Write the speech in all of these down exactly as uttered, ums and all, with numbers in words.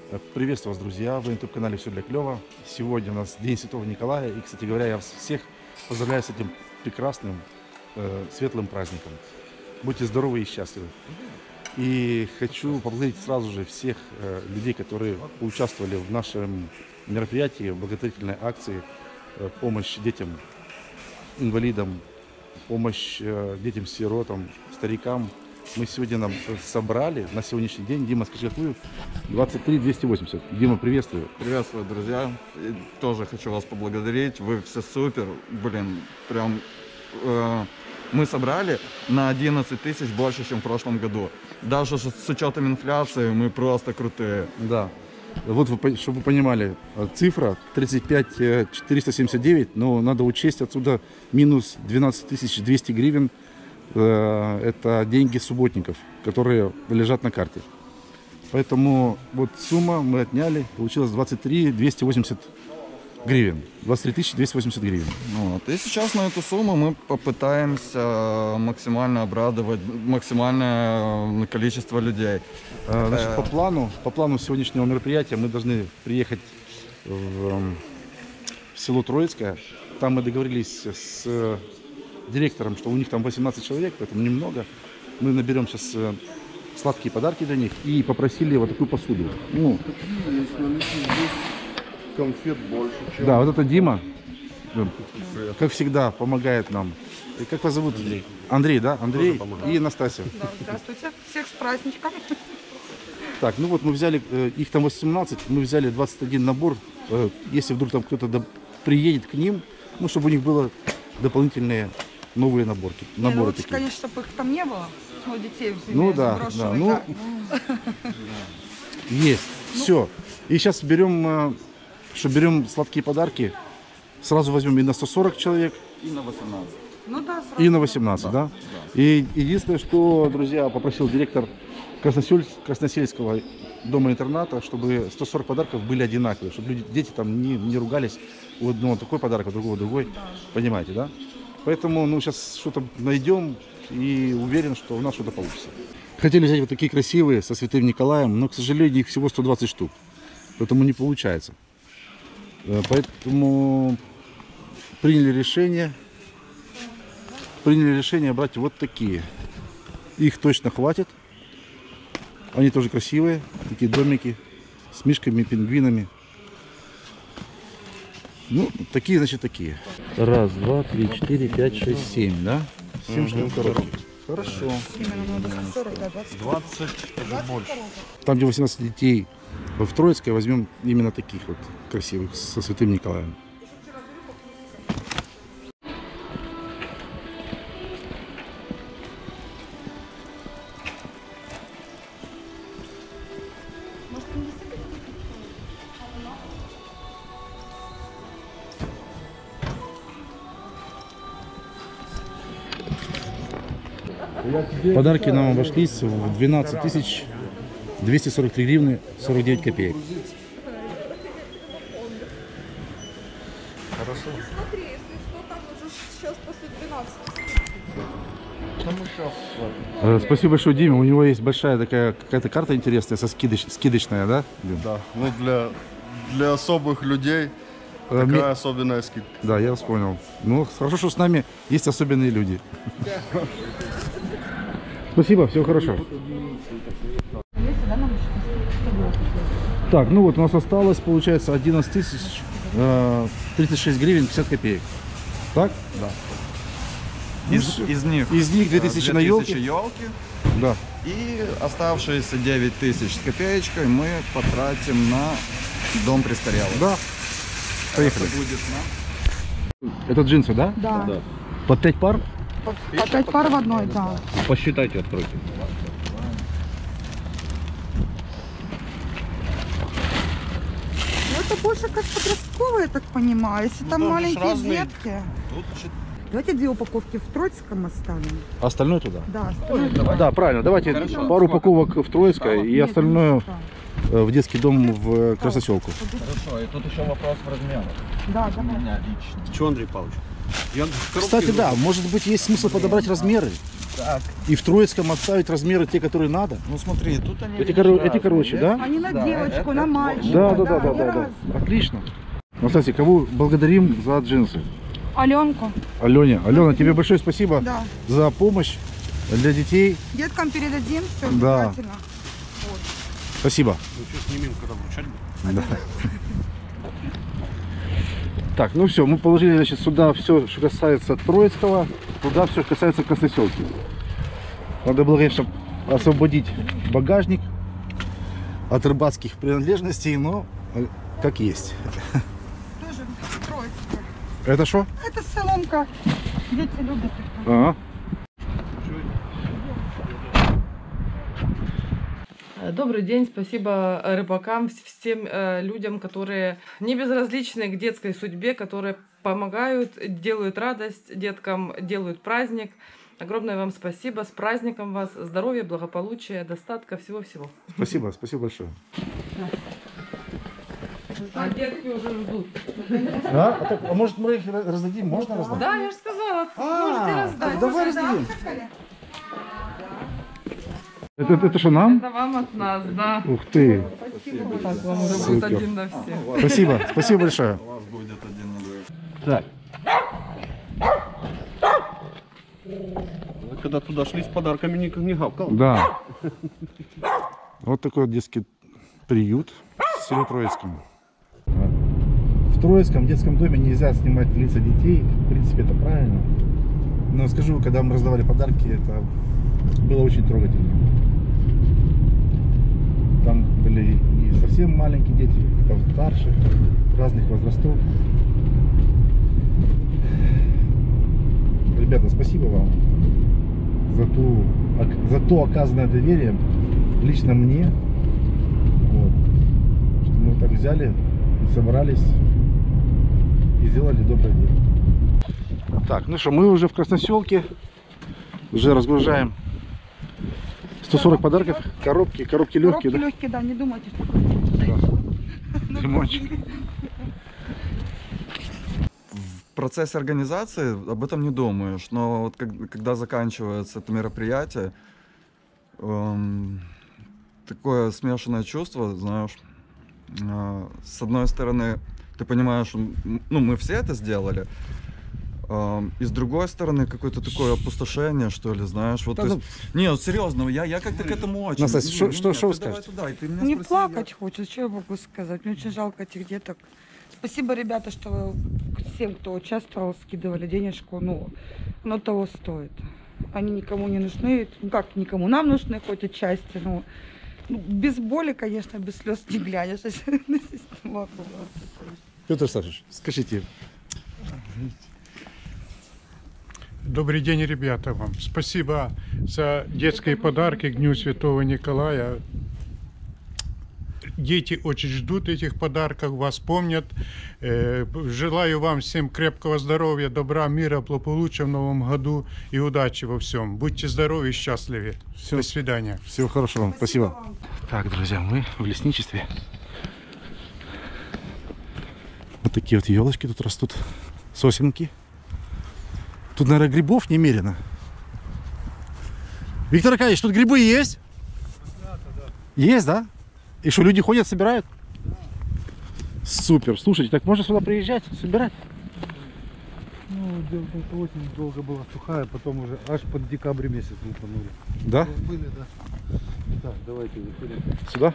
Приветствую вас, друзья! Вы на ютуб-канале «Все для клёва». Сегодня у нас День Святого Николая. И, кстати говоря, я всех поздравляю с этим прекрасным, э, светлым праздником. Будьте здоровы и счастливы. И хочу поблагодарить сразу же всех э, людей, которые участвовали в нашем мероприятии, благотворительной акции э, «Помощь детям, инвалидам», «Помощь э, детям-сиротам», старикам. Мы сегодня нам собрали на сегодняшний день, Дима, скажи, какую? двадцать три двести восемьдесят. Дима, приветствую. Приветствую, друзья. И тоже хочу вас поблагодарить. Вы все супер. Блин, прям э, мы собрали на одиннадцать тысяч больше, чем в прошлом году. Даже с учетом инфляции мы просто крутые. Да. Вот, вы, чтобы вы понимали, цифра тридцать пять четыреста семьдесят девять, но надо учесть отсюда минус двенадцать тысяч двести гривен. Это деньги субботников, которые лежат на карте. Поэтому вот сумма мы отняли, получилось двадцать три двести восемьдесят гривен. двадцать три тысячи двести восемьдесят гривен. Вот. И сейчас на эту сумму мы попытаемся максимально обрадовать максимальное количество людей. Значит, по плану, по плану сегодняшнего мероприятия мы должны приехать в, в село Троицкое. Там мы договорились с директором, что у них там восемнадцать человек, поэтому немного. Мы наберем сейчас э, сладкие подарки для них и попросили вот такую посуду. Ну, конфет больше, чем... Да, вот это Дима, как всегда, помогает нам. И как вас зовут? Андрей. Андрей, да? Андрей и Настасья. Да, здравствуйте. Всех с праздничком. Так, ну вот мы взяли, э, их там восемнадцать, мы взяли двадцать один набор. Э, если вдруг там кто-то до... приедет к ним, ну, чтобы у них было дополнительные новые наборки. Не, Наборы ну, лучше, такие. конечно, чтобы их там не было. Ну, детей, Ну да, да, ну, есть, ну, все. И сейчас берем, э, что берем сладкие подарки, сразу возьмем и на сто сорок человек, И на восемнадцать. Ну да, сразу. и на восемнадцать, да? Да, да? И единственное, что, друзья, попросил директор Красносель... Красносельского дома-интерната, чтобы сто сорок подарков были одинаковые, чтобы люди, дети там не, не ругались, у одного такой подарок, у другого другой, да. Понимаете, да? Поэтому, ну, сейчас что-то найдем и уверен, что у нас что-то получится. Хотели взять вот такие красивые со Святым Николаем, но, к сожалению, их всего сто двадцать штук, поэтому не получается. Поэтому приняли решение, приняли решение брать вот такие. Их точно хватит. Они тоже красивые, такие домики с мишками, пингвинами. Ну, такие, значит, такие. Раз, два, три, четыре, пять, шесть, семь, да? Семь штук коробки. Хорошо. двадцать, даже больше. Там, где восемнадцать детей в Троицкой, возьмем именно таких вот красивых со Святым Николаем. Подарки нам обошлись в двенадцать тысяч двести сорок три гривны сорок девять копеек. Хорошо. Смотри, если что, там уже сейчас после двенадцати. Там сейчас... Спасибо большое, Диме. У него есть большая такая какая-то карта интересная, со скидоч... скидочная, да? Дим? Да, ну для, для особых людей Э, такая ми- особенная скидка. Да, я вас понял. Ну, хорошо, что с нами есть особенные люди. Спасибо, всего хорошего. Так, ну вот у нас осталось, получается, одиннадцать тысяч тридцать шесть гривен пятьдесят копеек. Так? Да. Из, из них, Из них две тысячи на елки. елки. Да. И оставшиеся девять тысяч с копеечкой мы потратим на дом престарелых. Да. Поехали. Это будет на... Это джинсы, да? Да. Да. Под пять пар? По, по пять пар в одной, да. Посчитайте, откройте. Ну, это больше как подростковые, я так понимаю. Если там там же маленькие разные. детки. Тут, значит, Давайте две упаковки в Троицком оставим. Остальное туда? Да, остальное туда. Да, правильно. Давайте пару упаковок в Троицкое и Нет, остальное да. э, в детский дом в Красноселку. Хорошо, и тут еще вопрос в размерах. Да, да. У меня лично. Чего, Андрей Павлович? Я в коробке Кстати, да, выбрал. может быть, есть смысл подобрать размеры. Так. И в Троицком оставить размеры те, которые надо. Ну смотри, тут они... Эти, видишь, коро- эти разные, короче, есть? да? Они на Да, девочку, это- на это- мальчика. Да, да, да, да, они да, да. разные. Отлично. Ну, кстати, кого благодарим за джинсы? Аленку. Алене. Алена, тебе большое спасибо Да. за помощь для детей. Деткам передадим, все Да. обязательно. Вот. Спасибо. Ну что, снимем, когда вручать будем? Да. Так, ну все, мы положили, значит, сюда все, что касается Троицкого, туда все, что касается Красноселки. Надо было, конечно, освободить багажник от рыбацких принадлежностей, но э, как есть. Тоже Троицкая. Это что? Это соломка. Дети любят их. Ага. Добрый день, спасибо рыбакам, всем э, людям, которые не безразличны к детской судьбе, которые помогают, делают радость деткам, делают праздник. Огромное вам спасибо, с праздником вас, здоровья, благополучия, достатка, всего-всего. Спасибо, спасибо большое. А детки уже ждут. А, а, так, а может мы их раздадим? Можно раздать? Да, я же сказала, можете А, раздать. так давай раздадим. Это, это, это что, нам? Это вам от нас, да. Ух ты. Так, вам уже будет Супер. один на всех. Спасибо, спасибо большое. У вас будет один на двоих. Так. Когда туда шли с подарками, никак не гавкал. Да. Вот такой вот детский приют в селе Троицком. В Троицком детском доме нельзя снимать лица детей. В принципе, это правильно. Но скажу, когда мы раздавали подарки, это было очень трогательно. Там были и совсем маленькие дети, и постарше, разных возрастов. Ребята, спасибо вам за, ту, за то оказанное доверие лично мне. Вот. Что мы вот так взяли, собрались и сделали доброе дело. Так, ну что, мы уже в Красноселке, уже разгружаем сто сорок подарков, коробки, коробки легкие, Коробки да? легкие, да, не думайте, что Лимончик. В процессе организации об этом не думаешь, но вот как- когда заканчивается это мероприятие, эм, такое смешанное чувство, знаешь, э, с одной стороны, ты понимаешь, м, ну, мы все это сделали, эм, и с другой стороны, какое-то такое опустошение, что ли, знаешь, вот, Да, то ну, есть- не, вот серьезно, я, я как-то к этому очень... Настасья, Не, что- не, что- нет, что вы ты давай скажете? туда, и ты меня не спроси, плакать хочется, что я могу сказать. Мне очень жалко этих деток. Спасибо, ребята, что вы всем, кто участвовал, скидывали денежку. Ну, оно того стоит. Они никому не нужны. Ну как никому? Нам нужны хоть отчасти. Ну, ну, без боли, конечно, без слез не глянешь. Не могу. Петр Сашевич, скажите. Добрый день, ребята, вам. Спасибо за детские подарки к Дню Святого Николая. Дети очень ждут этих подарков, вас помнят. Э, Желаю вам всем крепкого здоровья, добра, мира, благополучия в новом году и удачи во всем. Будьте здоровы и счастливы. Всё. До свидания. Всего хорошего вам. Спасибо. Так, друзья, мы в лесничестве. Вот такие вот елочки тут растут. Сосенки. Тут, наверное, грибов немерено. Виктор Аркадьевич, тут грибы есть? Есть, да? И что, люди ходят, собирают? Супер. Слушайте, так можно сюда приезжать, собирать? Ну, дело в том, что осень долго была сухая, потом уже аж под декабрь месяц лупанули. Да? Были, да. Так, давайте выходим. Сюда?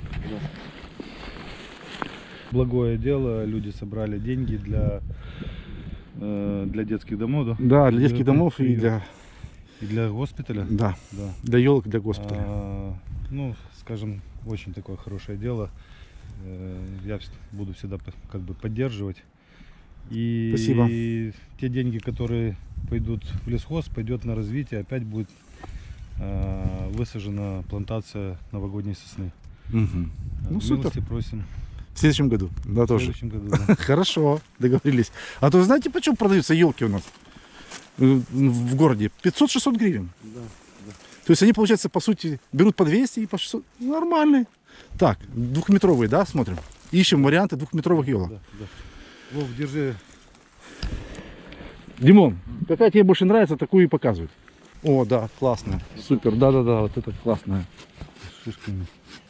Благое дело, люди собрали деньги для, э, для детских домов, да? Да, для детских домов и для... И для госпиталя? Да, Да. для елок, для госпиталя. А, ну, скажем, очень такое хорошее дело. Э, Я вс- буду всегда п- как бы поддерживать. И Спасибо. те деньги, которые пойдут в лесхоз, пойдет на развитие, опять будет э, высажена плантация новогодней сосны. Мгм. Ну, Э, супер. милости просим. В следующем году, да, В тоже. следующем году, да. Хорошо, договорились. А то знаете, почем продаются елки у нас э, в городе? пятьсот-шестьсот гривен. Да, да. То есть они, получается, по сути, берут по двести и по шестьсот. Нормальные. Так, двухметровые, да, смотрим. Ищем варианты двухметровых елок. Да, да. Вов, держи. Димон, какая тебе больше нравится, такую и показывают. О, да, классно. Супер, да-да-да, вот это классное. С шишками.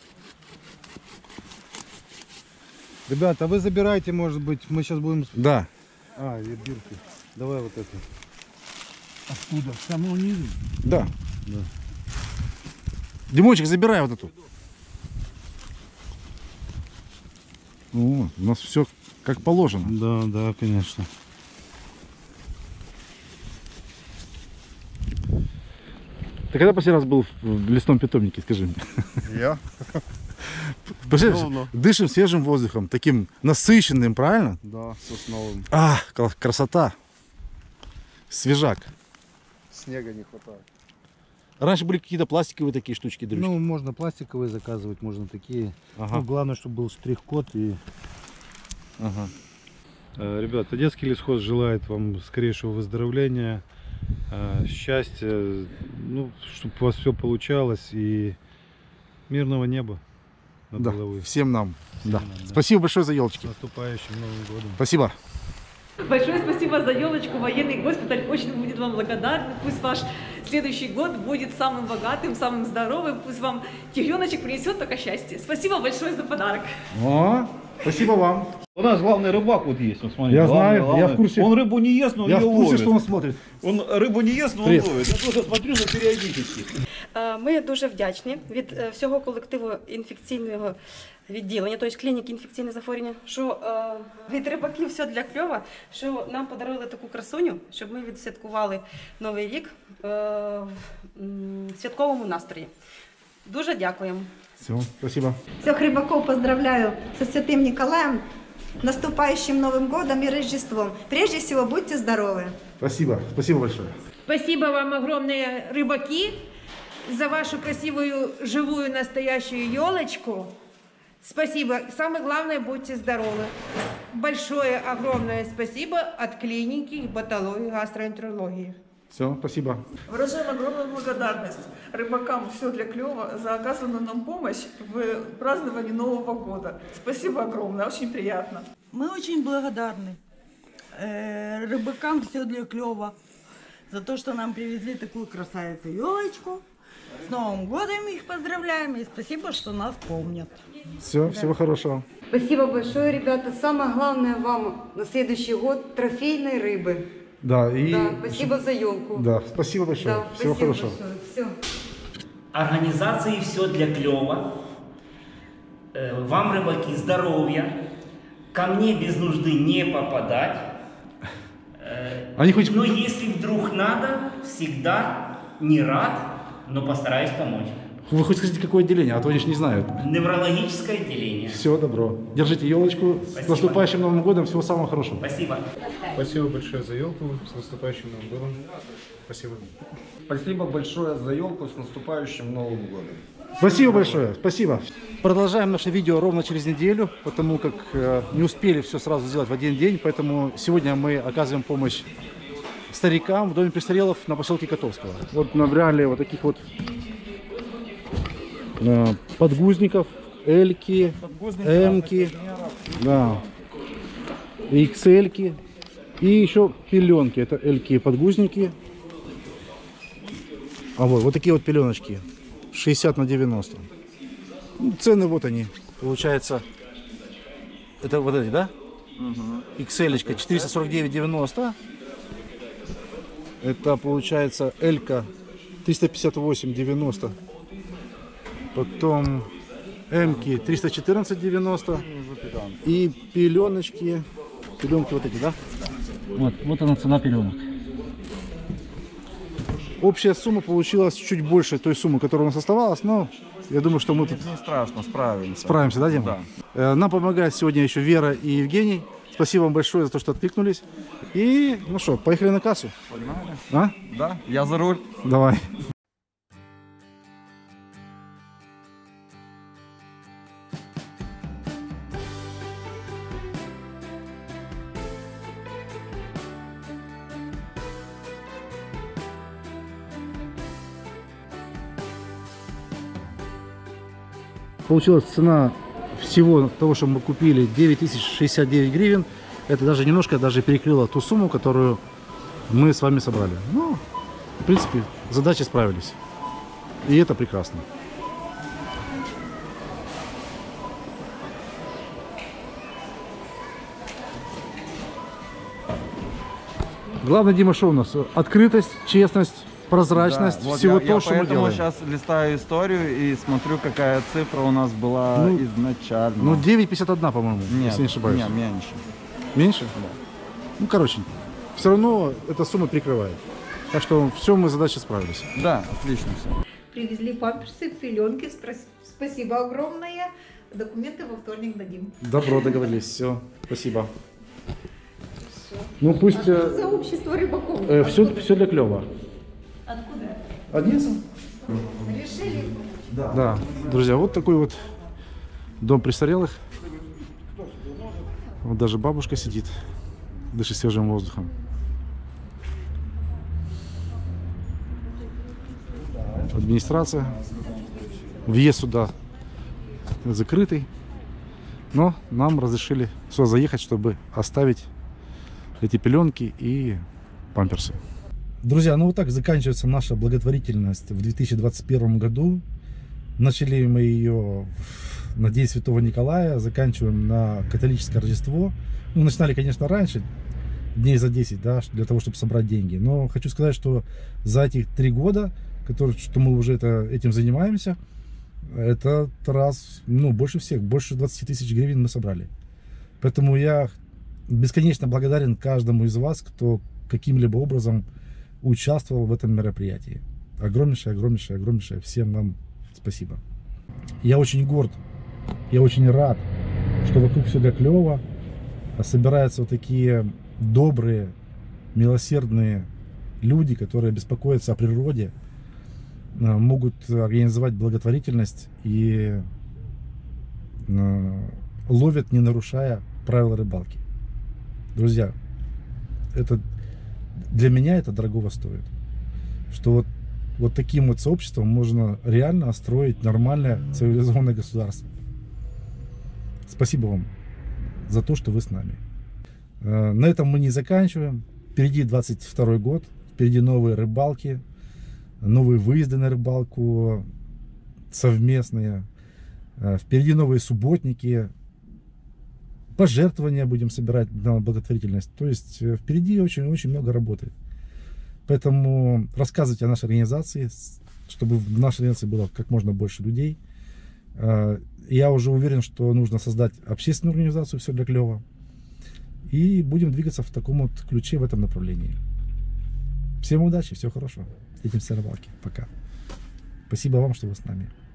Ребята, а вы забирайте, может быть, мы сейчас будем... Да. А, и бирки. Давай вот это. Откуда? С самого низу? Да. Да. Димончик, забирай вот эту. О, у нас все как положено. Да, да, конечно. Ты когда последний раз был в лесном питомнике, скажи мне? Я? Представляешь, Давно. дышим свежим воздухом, таким насыщенным, правильно? Да, сосновым. А, кла- красота. Свежак. Снега не хватает. Раньше были какие-то пластиковые такие штучки, дрючки. Ну, можно пластиковые заказывать, можно такие. Ага. Ну, главное, чтобы был штрих-код и... Ага. Э, Ребята, детский лесхоз желает вам скорейшего выздоровления, э, счастья, ну, чтобы у вас все получалось и мирного неба над Да, головой. всем нам. Да. нам, да. Спасибо большое за С елочки. наступающим Новым годом. Спасибо. Большое спасибо за елочку. Военный госпиталь очень будет вам благодарен. Пусть ваш следующий год будет самым богатым, самым здоровым. Пусть вам тигреночек принесет только счастье. Спасибо большое за подарок. О, спасибо вам. У нас главный рыбак вот есть, вот смотри. Я главный, знаю, главный. я в курсе. Он рыбу не ест, но он Я в ее курсе, ловит. что он смотрит. Он рыбу не ест, но он Привет. ловит. Я просто смотрю за периодически. Ми дуже вдячні від е, всього колективу інфекційного відділення, тобто клініки інфекційних захворювань, що е, від рибаків все для кльова, що нам подарували таку красуню, щоб ми відсвяткували Новий рік е, в м, святковому настрої. Дуже дякуємо. Все, спасибо. Всех рыбаков поздравляю со Святым Николаем, наступающим Новым годом и Рождеством. Прежде всего, будьте здоровы. Спасибо, спасибо большое. Спасибо вам огромные, рыбаки, за вашу красивую, живую, настоящую елочку. Спасибо. Самое главное, будьте здоровы. Большое, огромное спасибо от клиники ботологии, гастроэнтерологии. Все, спасибо. Выражаем огромную благодарность рыбакам «Все для клёва» за оказанную нам помощь в праздновании Нового года. Спасибо огромное, очень приятно. Мы очень благодарны э, рыбакам «Все для клёва» за то, что нам привезли такую красавицу елочку. С Новым годом их поздравляем и спасибо, что нас помнят. Все, да. Всего хорошего. Спасибо большое, ребята. Самое главное вам на следующий год трофейной рыбы. Да, и... Да, спасибо за елку. Да, спасибо большое. Да, Всего спасибо хорошего. большое. Все. Организации «Все для клёва». Э, Вам, рыбаки, здоровья. Ко мне без нужды не попадать. Э, Они хоть... Но если вдруг надо, всегда не рад, но постараюсь помочь. Вы хоть скажите, какое отделение, а то они же не знают. Неврологическое отделение. Все, добро. Держите елочку. Спасибо. С наступающим Новым годом. Всего самого хорошего. Спасибо. Спасибо большое за елку. С наступающим Новым годом. Спасибо. Спасибо большое за елку. С наступающим Новым годом. Спасибо большое. Спасибо. Продолжаем наше видео ровно через неделю, потому как э, не успели все сразу сделать в один день. Поэтому сегодня мы оказываем помощь старикам в доме престарелых на поселке Котовского. Вот набрали вот таких вот э, подгузников, эльки, эмки, да, икс эльки и еще пеленки. Это эльки и подгузники. А вот, вот такие вот пеленочки. шестьдесят на девяносто. Ну, цены вот они. Получается, это вот эти, да? икс эль-очка четыреста сорок девять девяносто. Это получается Элька триста пятьдесят восемь девяносто. Потом Эмки триста четырнадцать девяносто. И пеленочки. Пеленки вот эти, да? Вот, вот она цена пеленок. Общая сумма получилась чуть больше той суммы, которая у нас оставалась, но я думаю, что мы тут не страшно, справимся. Справимся, да, Дима? Да. Нам помогают сегодня еще Вера и Евгений. Спасибо вам большое за то, что откликнулись. И, ну что, поехали на кассу? Погнали. А? Да, я за руль. Давай. Получилась цена всего того, что мы купили, девять тысяч шестьдесят девять гривен. Это даже немножко даже перекрыло ту сумму, которую мы с вами собрали. Ну, принципе, задачи справились. И это прекрасно. Главное, Дима, что у нас? Открытость, честность, прозрачность, Да, вот всего я, то, я что мы поэтому делаем. сейчас листаю историю и смотрю, какая цифра у нас была Ну, изначально. Ну, девять пятьдесят один, по-моему, Нет, если не ошибаюсь. нет, меньше. Меньше? Да. Ну, короче, все равно эта сумма прикрывает. Так что все, мы задачи справились. Да, отлично все. Привезли памперсы, пеленки. Спас- Спасибо огромное. Документы во вторник дадим. Добро, договорились. Все, спасибо. Ну, пусть... А что за общество рыбаков? Э, все, все для клёва. Откуда? Одесса? Решили? Да, друзья, вот такой вот дом престарелых. Вот даже бабушка сидит, дышит свежим воздухом. Администрация. Въезд сюда закрытый. Но нам разрешили сюда заехать, чтобы оставить эти пеленки и памперсы. Друзья, ну вот так заканчивается наша благотворительность в две тысячи двадцать первом году. Начали мы ее на День Святого Николая, заканчиваем на католическое Рождество. Ну, начинали, конечно, раньше, дней за десять, да, для того, чтобы собрать деньги. Но хочу сказать, что за эти три года, которые, что мы уже это, этим занимаемся, этот раз, ну, больше всех, больше двадцати тысяч гривен мы собрали. Поэтому я бесконечно благодарен каждому из вас, кто каким-либо образом участвовал в этом мероприятии. Огромнейшее, огромнейшее, огромнейшее всем вам спасибо. Я очень горд, я очень рад, что вокруг всегда клево собираются вот такие добрые, милосердные люди, которые беспокоятся о природе, могут организовать благотворительность и ловят, не нарушая правила рыбалки. Друзья, это для меня это дорогого стоит. Что вот, вот таким вот сообществом можно реально строить нормальное цивилизованное государство. Спасибо вам за то, что вы с нами. На этом мы не заканчиваем. Впереди двадцать второй год, впереди новые рыбалки, новые выезды на рыбалку совместные, впереди новые субботники, пожертвования будем собирать на благотворительность. То есть впереди очень-очень много работы. Поэтому рассказывайте о нашей организации, чтобы в нашей организации было как можно больше людей. Я уже уверен, что нужно создать общественную организацию «Все для клёва». И будем двигаться в таком вот ключе, в этом направлении. Всем удачи, всего хорошего. Встретимся на рыбалке. Пока. Спасибо вам, что вы с нами.